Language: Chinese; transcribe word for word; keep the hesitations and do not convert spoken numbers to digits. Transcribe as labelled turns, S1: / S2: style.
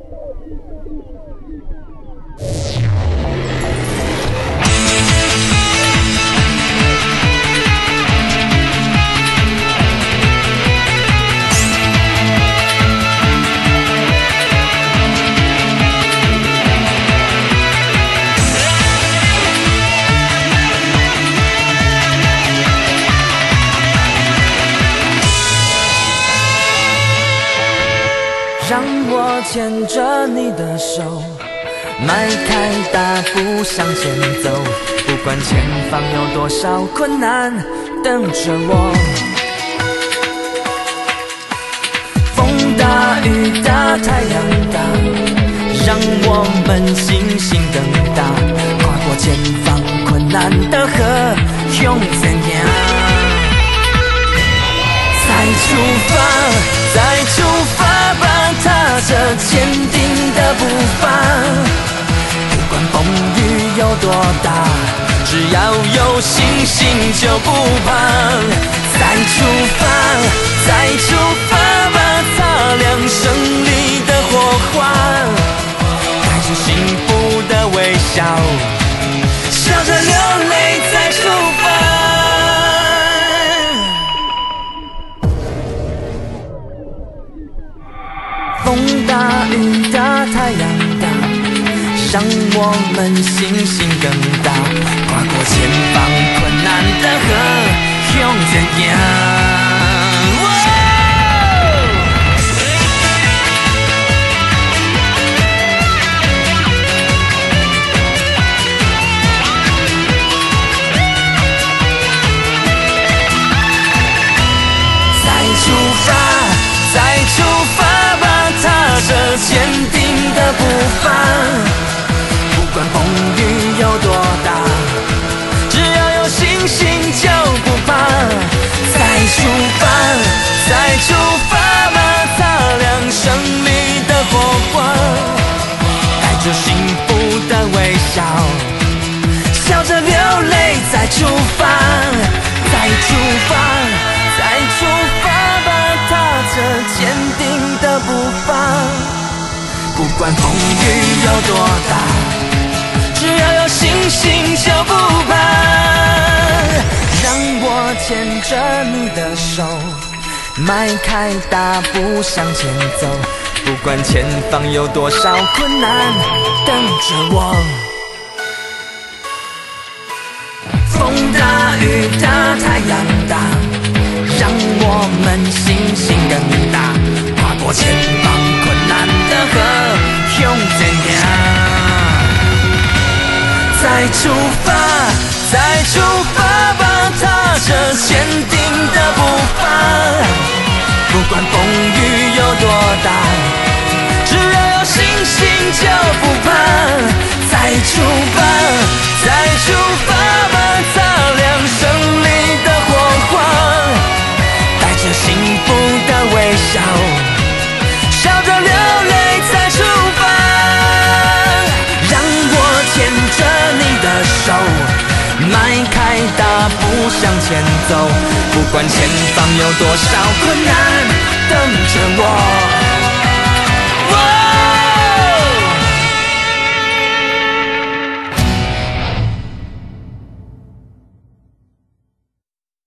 S1: 让我牵着你的手，迈开大步向前走，不管前方有多少困难等着我。风大雨大太阳大，让我们信心更大，跨过前方困难的河，向前行。再出发，再出发吧，踏着坚定的步伐。不管风雨有多大，只要有信心就不怕。再出发，再出发吧，擦亮胜利的火花，带着幸福的微笑，笑着流泪再出发。风大雨大太阳大，让我们信心更大，跨过前方困难的河，向前行。再出发，再出发吧，踏着坚定的步伐。不管风雨有多大，只要有信心就不怕。再出发，再出发吧，擦亮胜利的火花，带着幸福的微笑，笑着流泪再出发。再出发，再出发吧，踏着坚定的步伐。不管风雨有多大，只要有信心就不怕。让我牵着你的手，迈开大步向前走，不管前方有多少困难等着我。风大雨大太阳大，让我们信心更大，跨过前方困难的河，向前行。再出发，再出发吧，踏着坚定的步伐。不管风雨有多大，只要有信心就不怕。再出发，再出发吧，擦亮胜利的火花，带着幸福的微笑，笑着流泪再出发。让我牵着你的手，迈开大步向前走，不管前方有多少困难等着我。